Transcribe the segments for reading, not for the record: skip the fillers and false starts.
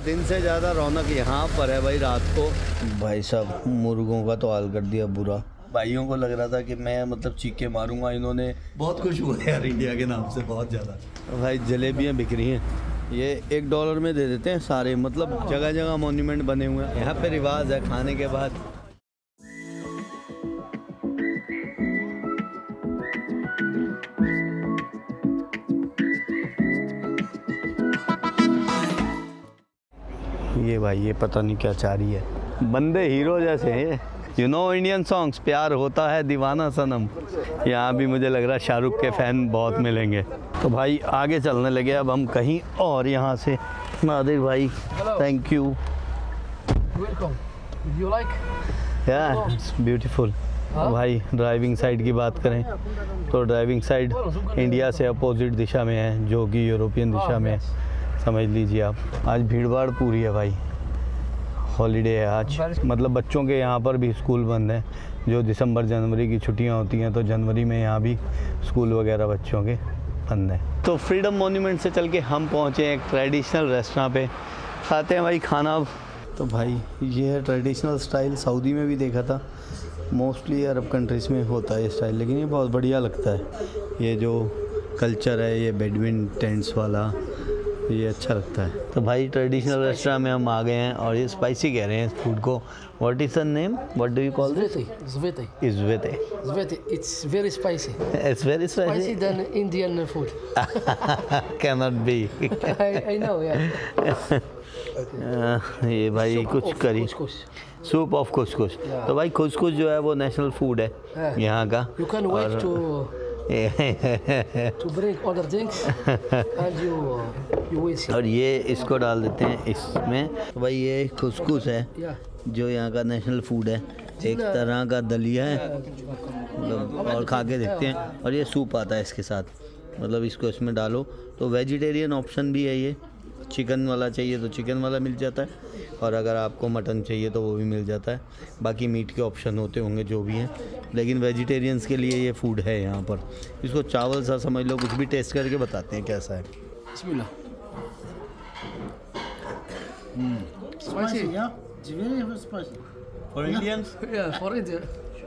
दिन से ज़्यादा रौनक यहाँ पर है भाई रात को। भाई साहब मुर्गों का तो हाल कर दिया बुरा। भाइयों को लग रहा था कि मैं मतलब चीखे मारूंगा, इन्होंने बहुत खुश हुए यार इंडिया के नाम से बहुत ज़्यादा। भाई जलेबियाँ बिक रही हैं, ये $1 में दे देते हैं सारे, मतलब जगह जगह मॉन्यूमेंट बने हुए हैं। यहाँ पे रिवाज है खाने के बाद। ये भाई ये पता नहीं क्या चाह रही है, बंदे हीरो जैसे हैं। यू नो इंडियन सॉन्ग्स, प्यार होता है दीवाना सनम। यहाँ भी मुझे लग रहा है शाहरुख के फ़ैन बहुत मिलेंगे। तो भाई आगे चलने लगे अब हम कहीं और। यहाँ से नादिर भाई thank you. Welcome. You like या इट्स ब्यूटीफुल। भाई ड्राइविंग साइड की बात करें तो ड्राइविंग साइड इंडिया से अपोजिट दिशा में है, जो कि यूरोपियन दिशा में है, समझ लीजिए आप। आज भीड़ भाड़ पूरी है भाई, हॉलीडे है आज, मतलब बच्चों के यहाँ पर भी स्कूल बंद हैं। जो दिसंबर जनवरी की छुट्टियाँ होती हैं तो जनवरी में यहाँ भी स्कूल वगैरह बच्चों के बंद हैं। तो फ्रीडम मॉन्यूमेंट से चल के हम पहुँचे एक ट्रेडिशनल रेस्टोरेंट पे, खाते हैं भाई खाना अब। तो भाई ये है ट्रेडिशनल स्टाइल, सऊदी में भी देखा था, मोस्टली अरब कंट्रीज़ में होता है ये स्टाइल, लेकिन ये बहुत बढ़िया लगता है। ये जो कल्चर है ये बेडविन टेंट्स वाला, ये अच्छा लगता है। तो भाई ट्रेडिशनल रेस्टोरेंट में हम आ गए हैं और ये स्पाइसी कह रहे हैं इस फूड को। What is the name, what do you call this? Zvete. Zvete. Zvete. It's very spicy. It's very spicy. Spicy than Indian food. Cannot be. I know, yeah. ये भाई कुछ करी, सूप ऑफ कुछ। तो भाई कुछ जो है वो नेशनल फूड है यहाँ का। You can wait to bring other things and you will see. और ये इसको डाल देते हैं इसमें। तो भाई ये कुछ है जो यहाँ का नेशनल फूड है, एक तरह का दलिया है मतलब, और खा के देखते हैं। और ये सूप आता है इसके साथ, मतलब इसको इसमें डालो। तो वेजिटेरियन ऑप्शन भी है ये, चिकन वाला चाहिए तो चिकन वाला मिल जाता है, और अगर आपको मटन चाहिए तो वो भी मिल जाता है। बाकी मीट के ऑप्शन होते होंगे जो भी हैं, लेकिन वेजिटेरियंस के लिए ये फूड है यहाँ पर। इसको चावल सा समझ लो, कुछ भी टेस्ट करके बताते हैं कैसा है। बिस्मिल्लाह। Spicy, yeah. It's very spicy. For Indians? Yeah, for India.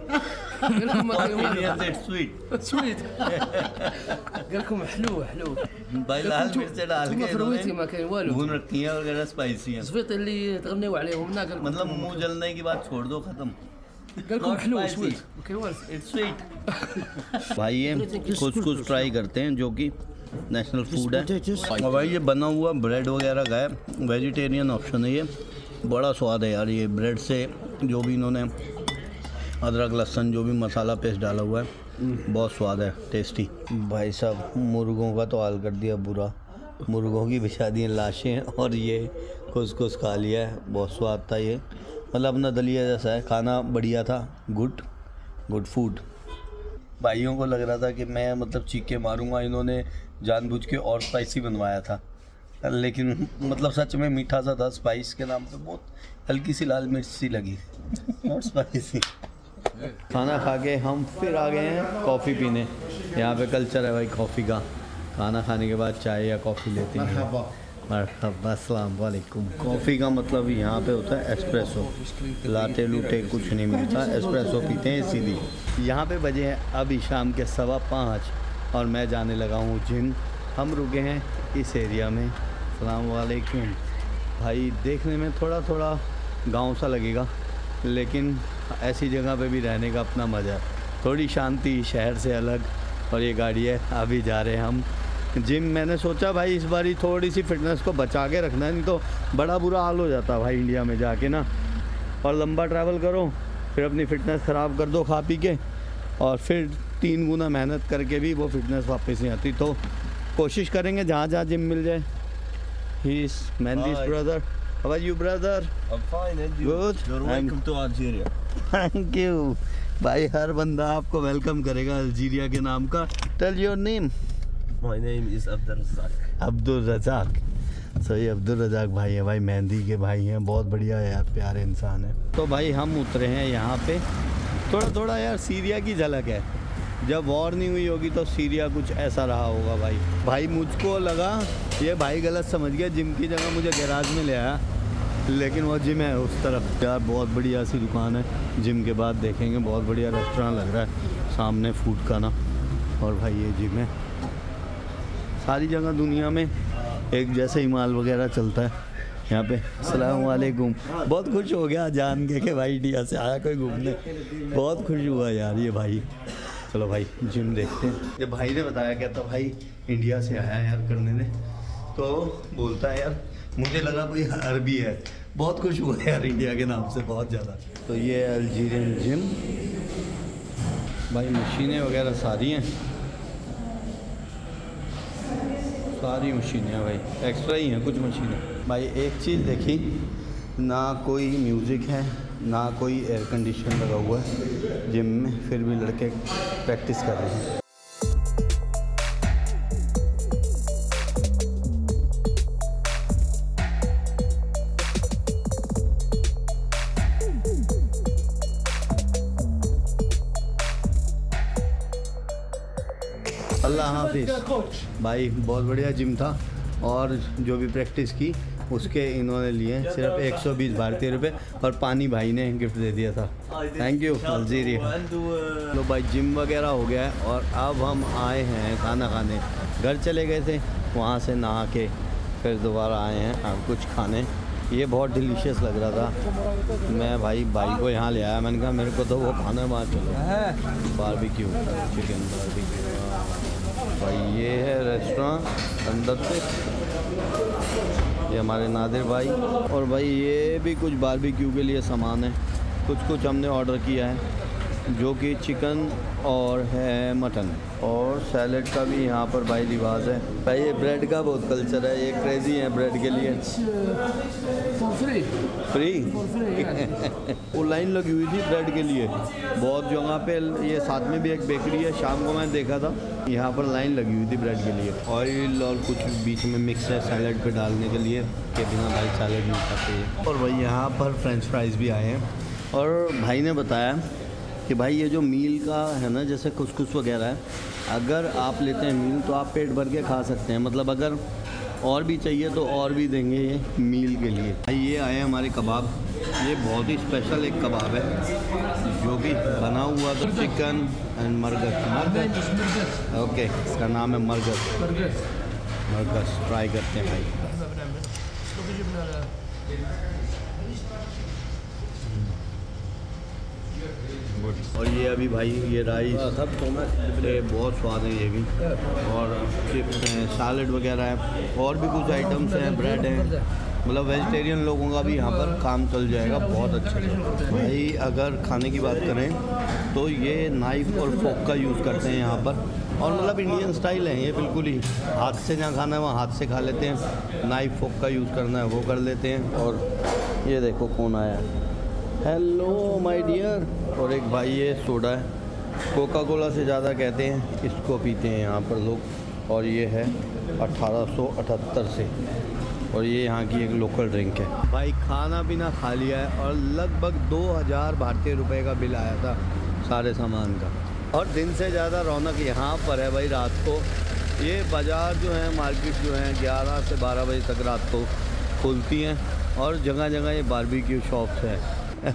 Indians it's sweet. Sweet. قال لكم حلو حلو. भाई लाल मिर्च डाल के فرويتي ما كاين والو. भून रखी है वगैरह स्पाइसी है। زفيط اللي تغنيو عليهم هنا قال मतलब मुंह जलने की बात छोड़ दो, खत्म। قال لكم حلو sweet. ما كاين والو. It's sweet. भाई ये कुछ ट्राई करते हैं जो कि नेशनल फूड है। और भाई ये बना हुआ ब्रेड वगैरह का है, वेजिटेरियन ऑप्शन है ये। बड़ा स्वाद है यार ये ब्रेड से, जो भी इन्होंने अदरक लहसुन जो भी मसाला पेस्ट डाला हुआ है, बहुत स्वाद है, टेस्टी। भाई साहब मुर्गों का तो हाल कर दिया बुरा, मुर्गों की बिछा दी लाशें, और ये कुछ खा लिया है। बहुत स्वाद था ये, मतलब अपना दलिया जैसा है, खाना बढ़िया था, गुड फूड। भाइयों को लग रहा था कि मैं मतलब चीखे मारूंगा, इन्होंने जानबूझ के और स्पाइसी बनवाया था, लेकिन मतलब सच में मीठा सा था। स्पाइस के नाम पे बहुत हल्की सी लाल मिर्च सी लगी, नॉट स्पाइसी। खाना खा के हम फिर आ गए हैं कॉफ़ी पीने। यहाँ पे कल्चर है भाई कॉफ़ी का, खाना खाने के बाद चाय या कॉफ़ी लेते हैं। मरहबा, अस्सलाम वालेकुम। कॉफ़ी का मतलब यहाँ पे होता है एस्प्रेसो, लाटे लूटे कुछ नहीं मिलता, एस्प्रेसो पीते हैं सीधी। यहाँ पे बजे हैं अभी शाम के 5:15 और मैं जाने लगा हूँ जिम। हम रुके हैं इस एरिया में। अस्सलाम वालेकुम। भाई देखने में थोड़ा गांव सा लगेगा, लेकिन ऐसी जगह पे भी रहने का अपना मज़ा है, थोड़ी शांति, शहर से अलग। और ये गाड़ी है, अभी जा रहे हैं हम जिम। मैंने सोचा भाई इस बारी थोड़ी सी फिटनेस को बचा के रखना है, नहीं तो बड़ा बुरा हाल हो जाता भाई इंडिया में जाके ना। और लंबा ट्रैवल करो, फिर अपनी फ़िटनेस ख़राब कर दो खा पी के, और फिर 3 गुना मेहनत करके भी वो फिटनेस वापस नहीं आती। तो कोशिश करेंगे जहाँ जिम मिल जाए। He is Mandy's brother. How are you, brother? I'm fine, and you? Good. You're welcome to Algeria. Thank you. भाई हर बंदा आपको वेलकम करेगा अल्जीरिया के नाम का। Tell your name. My name is Abdul Razak. Abdul Razzaq. सही, अब्दुल रज़ाक भाई है, भाई मेहंदी के भाई हैं, बहुत बढ़िया है यार, प्यारे इंसान है। तो भाई हम उतरे हैं यहाँ पे, थोड़ा यार सीरिया की झलक है। जब वॉर नहीं हुई होगी तो सीरिया कुछ ऐसा रहा होगा भाई। मुझको लगा ये भाई गलत समझ गया, जिम की जगह मुझे गैराज में ले आया। लेकिन वो जिम है उस तरफ। यार बहुत बढ़िया सी दुकान है। जिम के बाद देखेंगे, बहुत बढ़िया रेस्टोरेंट लग रहा है सामने फूड का ना। और भाई ये जिम है। सारी जगह दुनिया में एक जैसे ही माल वगैरह चलता है यहाँ पे। अस्सलाम वालेकुम। बहुत खुश हो गया जान के भाई इंडिया से आया कोई घूमने, बहुत खुश हुआ यार ये भाई। चलो भाई जिम देखते हैं। ये भाई ने बताया क्या था, भाई इंडिया से आया यार करने ने, तो बोलता है यार मुझे लगा कोई अरबी है। बहुत खुश हुआ यार इंडिया के नाम से बहुत ज़्यादा। तो ये अल्जीरियन जिम भाई, मशीनें वगैरह सारी हैं, सारी मशीनें हैं भाई, एक्स्ट्रा ही हैं कुछ मशीनें। भाई एक चीज़ देखी, ना कोई म्यूज़िक है ना कोई एयर कंडीशन लगा हुआ है जिम में, फिर भी लड़के प्रैक्टिस कर रहे हैं। अल्लाह हाफिज़। भाई बहुत बढ़िया जिम था, और जो भी प्रैक्टिस की उसके इन्होंने लिए सिर्फ 120 भारतीय रुपये, और पानी भाई ने गिफ्ट दे दिया था। Thank you Algeria. लो भाई जिम वगैरह हो गया है, और अब हम आए हैं खाना खाने। घर चले गए थे, वहाँ से नहा के फिर दोबारा आए हैं अब कुछ खाने। ये बहुत डिलीशियस लग रहा था। मैं भाई को यहाँ ले आया, मैंने कहा मेरे को तो वो खाना वहाँ चलो, बारबेक्यू चिकन बारबेक्यू। भाई ये है रेस्टोरेंट अंदर से, ये हमारे नादिर भाई। और भाई ये भी कुछ बारबेक्यू के लिए सामान है, कुछ हमने ऑर्डर किया है, जो कि चिकन और है मटन, और सैलेड का भी यहाँ पर भाई रिवाज है। भाई ये ब्रेड का बहुत कल्चर है, ये क्रेजी है ब्रेड के लिए। फ्री वो लाइन लगी हुई थी ब्रेड के लिए बहुत जगह पे। ये साथ में भी एक बेकरी है, शाम को मैं देखा था यहाँ पर लाइन लगी हुई थी ब्रेड के लिए। ऑयल और कुछ बीच में मिक्स है सैलेड पे डालने के लिए, के बिना भाई सैलेड नहीं खाते। और भाई यहाँ पर फ्रेंच फ्राइज़ भी आए हैं। और भाई ने बताया कि भाई ये जो मील का है ना, जैसे कुछ वगैरह है, अगर आप लेते हैं मील तो आप पेट भर के खा सकते हैं। मतलब अगर और भी चाहिए तो और भी देंगे ये मील के लिए। भाई ये आए हैं हमारे कबाब। ये बहुत ही स्पेशल एक कबाब है, जो कि बना हुआ तो चिकन एंड मरगस। ओके, इसका नाम है मरगस। ट्राई करते हैं भाई। और ये अभी भाई ये राइस, ये बहुत स्वाद है ये भी, और चिप्स हैं, सैलड वगैरह है, और भी कुछ आइटम्स हैं, ब्रेड हैं। मतलब वेजिटेरियन लोगों का भी यहाँ पर काम चल जाएगा बहुत अच्छे से। भाई अगर खाने की बात करें तो ये नाइफ़ और फोक का यूज़ करते हैं यहाँ पर, और मतलब इंडियन स्टाइल है ये बिल्कुल ही। हाथ से जहाँ खाना है वहाँ हाथ से खा लेते हैं, नाइफ़ फोक का यूज़ करना है वो कर लेते हैं। और ये देखो कौन आया, हेलो माय डियर। और एक भाई ये सोडा है, कोका कोला से ज़्यादा कहते हैं इसको पीते हैं यहाँ पर लोग। और ये है 1878 से, और ये यहाँ की एक लोकल ड्रिंक है। भाई खाना पीना खा लिया है, और लगभग 2000 भारतीय रुपए का बिल आया था सारे सामान का। और दिन से ज़्यादा रौनक यहाँ पर है भाई रात को। ये बाज़ार जो है, मार्केट जो है 11 से 12 बजे तक रात को खुलती हैं, और जगह जगह ये बारबेक्यू शॉप्स है।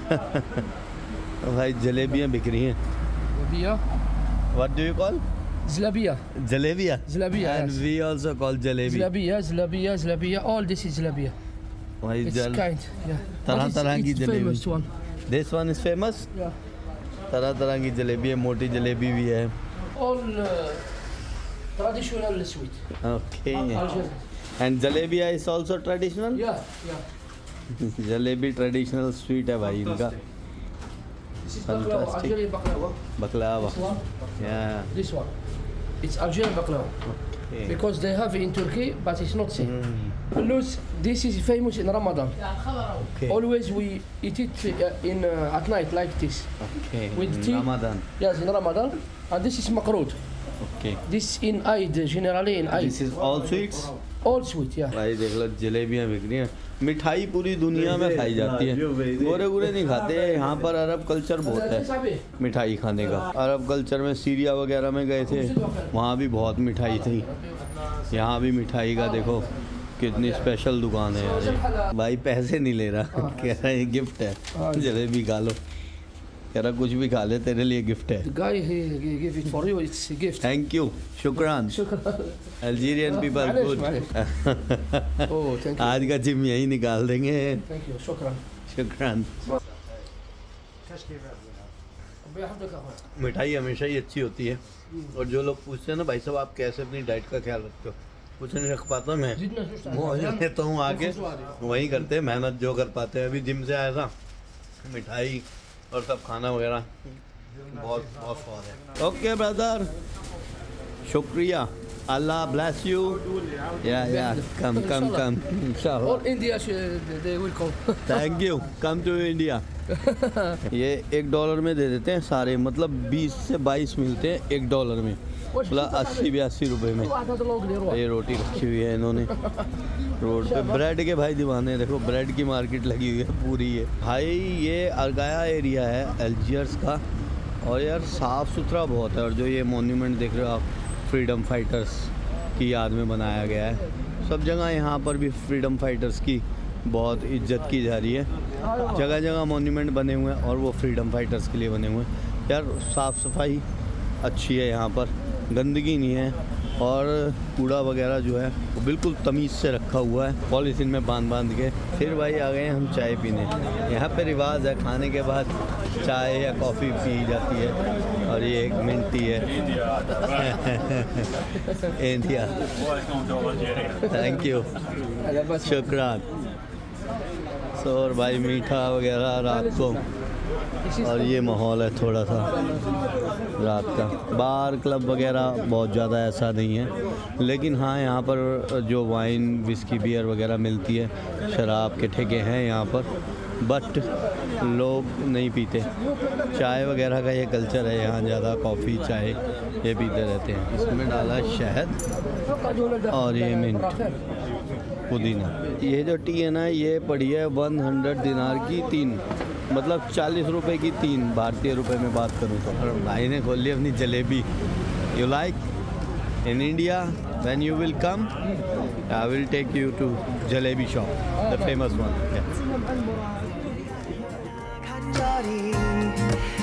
भाई जलेबियाँ बिक रही हैं। What do you call? Zlabia. Jalebia. Zlabia. And yes. we also call jalebi. Zlabia. All this is Zlabia. भाई It's kind. Yeah. तरह तरह की It's jalebi. famous one. This one is famous. Yeah. तरह तरह की जलेबी है, मोटी जलेबी भी है। All traditional sweet. Okay. Algerian. And jalebia is also traditional. Yeah. Jalebi traditional sweet है भाई इनका। This is baklava. Algerian baklava. बकलावा। This one. Yeah. This one. It's Algerian baklava. Okay. Because they have it in Turkey, but it's not same. Look, this is famous in Ramadan. Okay. Always we eat it in at night like this. Okay. With In tea. Ramadan. Yes, in Ramadan. And this is makrod. Okay. This in Eid, generally in Eid. This is all sweets. All sweet, yeah. भाई देख लो जलेबियाँ बिक रही हैं। मिठाई पूरी दुनिया में खाई जाती है, गोरे गोरे नहीं खाते। यहाँ पर अरब कल्चर बहुत है मिठाई खाने का। अरब कल्चर में सीरिया वगैरह में गए थे, वहाँ भी बहुत मिठाई थी। यहाँ भी मिठाई का देखो कितनी स्पेशल दुकान है यार ये। भाई पैसे नहीं ले रहा, कह रहा है गिफ्ट है, जलेबी खा लो। कह रहा कुछ भी खा ले, तेरे लिए गिफ्ट है। The guy he gave it for you. It's a gift. Thank you, शुक्रान। Algerian people good. Oh, thank you. आज का जिम यही निकाल देंगे। Thank you. शुक्रान। शुक्रान। मिठाई हमेशा ही अच्छी होती है। और जो लोग पूछते हैं ना भाई साहब आप कैसे अपनी डाइट का ख्याल रखते हो, कुछ नहीं रख पाता मैं, लेता हूँ आके वही करते हैं मेहनत जो कर पाते हैं। अभी जिम से आया था, मिठाई और सब खाना वगैरह बहुत बहुत स्वाद है। ओके ब्रदर, शुक्रिया, अल्लाह ब्लेस यू। या कम कम कम इंशाल्लाह। Or India, they will come. Thank you, come to India. ये $1 में दे देते हैं सारे, मतलब 20 से 22 मिलते हैं $1 में, मतलब 80-82 रुपए में। ये रोटी रखी हुई है इन्होंने रोड पे। ब्रेड के भाई दीवाने, देखो ब्रेड की मार्केट लगी हुई है पूरी है भाई। ये अलगाया एरिया है अल्जियर्स का, और यार साफ़ सुथरा बहुत है। और जो ये मोन्यूमेंट देख रहे हो आप, फ्रीडम फाइटर्स की याद में बनाया गया है। सब जगह यहाँ पर भी फ्रीडम फाइटर्स की बहुत इज्जत की जा रही है। जगह जगह मोन्यूमेंट बने हुए हैं और वो फ्रीडम फाइटर्स के लिए बने हुए हैं। यार साफ़ सफाई अच्छी है यहाँ पर, गंदगी नहीं है, और कूड़ा वगैरह जो है वो बिल्कुल तमीज़ से रखा हुआ है, पॉलीथीन में बांध के। फिर भाई आ गए हम चाय पीने। यहाँ पे रिवाज है खाने के बाद चाय या कॉफ़ी पी जाती है, और ये एक मिंट टी है। इंडिया, थैंक यू, शुक्रान। और भाई मीठा वगैरह रात को, और ये माहौल है थोड़ा सा रात का। बार क्लब वगैरह बहुत ज़्यादा ऐसा नहीं है, लेकिन हाँ यहाँ पर जो वाइन विस्की बियर वगैरह मिलती है, शराब के ठेके हैं यहाँ पर, बट लोग नहीं पीते। चाय वगैरह का ये कल्चर है यहाँ ज़्यादा, कॉफ़ी चाय ये पीते रहते हैं। इसमें डाला शहद और ये मिंट पुदीना। ये जो टी है ना, ये पड़ी है 100 दिनार की 3, मतलब 40 रुपए की 3 भारतीय रुपए में बात करूँ तो। और भाई ने खोल ली अपनी jalebi. You like in India when you will come I will take you to jalebi shop, the famous one.